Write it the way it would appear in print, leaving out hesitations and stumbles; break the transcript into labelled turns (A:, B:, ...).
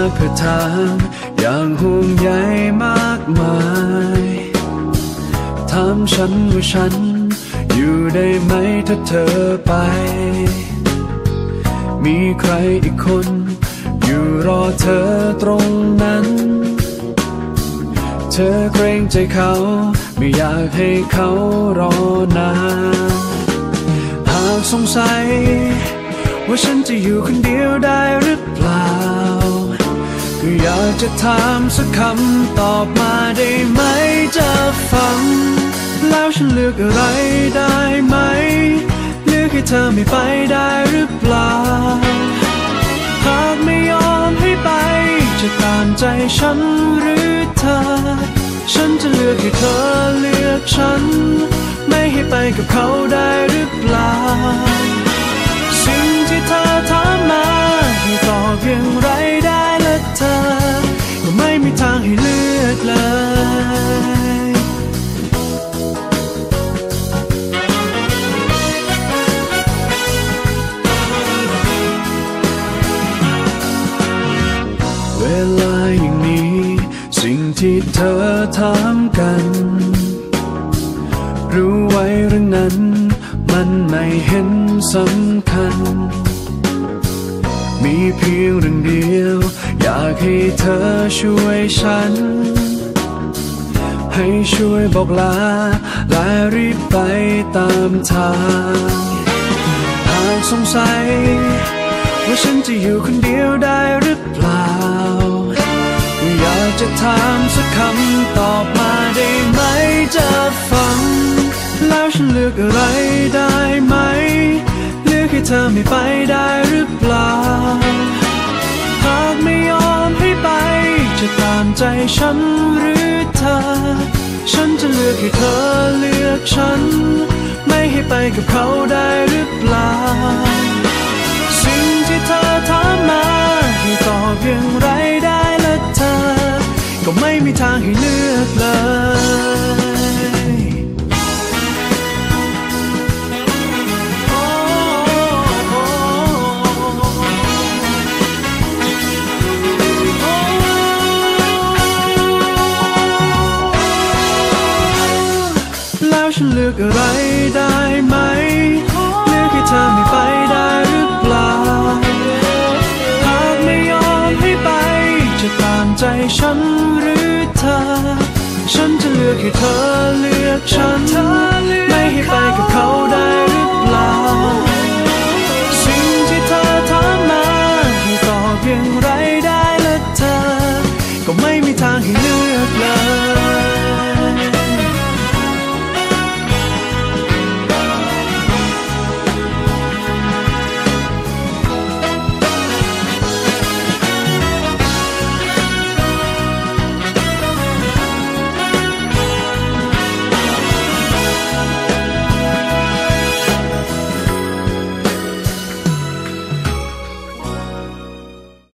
A: เพื่อถามอย่างห่วงใยมากมายถามฉันว่าฉันอยู่ได้ไหมถ้าเธอไปมีใครอีกคนอยู่รอเธอตรงนั้นเธอเกรงใจเขาไม่อยากให้เขารอนานหากสงสัยว่าฉันจะอยู่คนเดียวได้หรือเปล่าก็อยากจะถามสักคำตอบมาได้ไหมจะฟังแล้วฉันเลือกอะไรได้ไหมเลือกให้เธอไม่ไปได้หรือเปล่าหากไม่ยอมให้ไปจะตามใจฉันหรือเธอฉันจะเลือกให้เธอเลือกฉันไม่ให้ไปกับเขาได้หรือเปล่าสิ่งที่เธอถามมาให้ตอบอย่างไรได้ละเธอก็ไม่มีทางให้เลือกเลยเวลาอย่างนี้สิ่งที่เธอถามกันรู้ไว้เรื่องนั้นมันไม่เห็นสำคัญมีเพียงเรื่องเดียวอยากให้เธอช่วยฉันให้ช่วยบอกลาและรีบไปตามทางหากสงสัยว่าฉันจะอยู่คนเดียวได้หรือเปล่าก็อยากจะถามสักคำตอบมาได้ไหมจะฟังแล้วฉันเลือกอะไรได้ไหมเลือกให้เธอไม่ไปได้หรือเปล่าหากไม่ยอมให้ไปจะตามใจฉันหรือเธอฉันจะเลือกให้เธอเลือกฉันไม่ให้ไปกับเขาได้หรือเปล่าสิ่งที่เธอถามมาให้ตอบอย่างไรได้ละเธอก็ไม่มีทางให้เลือกเลยแล้วฉันเลือกอะไรได้ไหมเลือกให้เธอไม่ไปได้หรือเปล่าหากไม่ยอมให้ไปจะตามใจฉันหรือเธอฉันจะเลือกให้เธอเลือกฉันไม่ให้ไปกับเขา